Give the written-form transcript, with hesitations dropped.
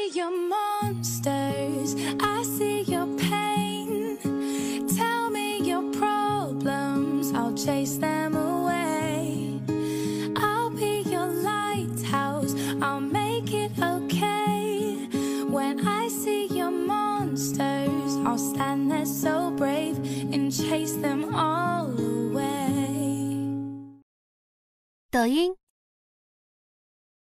see your monsters, I see your pain. Tell me your problems, I'll chase them away. I'll be your lighthouse, I'll make it okay. When I see your monsters, I'll stand there so brave and chase them all away. 抖音